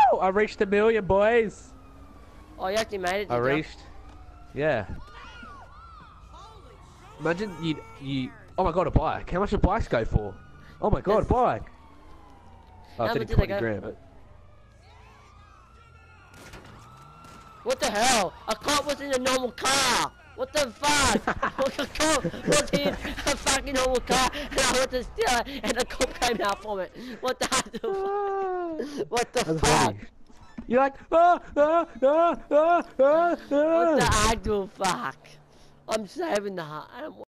Woo! I reached 1 million, boys. Oh, you actually made it, I did you? reached. Yeah. Imagine you. Oh my god, a bike. How much do bikes go for? Oh my god, a bike. Oh, How it's only much did they 20 go grand. for? What the hell? A cop was in a normal car! What the fuck? A cop was in a fucking normal car and I went to steal it and a cop came out from it. What the What the That's fuck? funny. You're like, ah, ah, ah, ah, ah, ah. What the actual fuck? I'm saving the heart.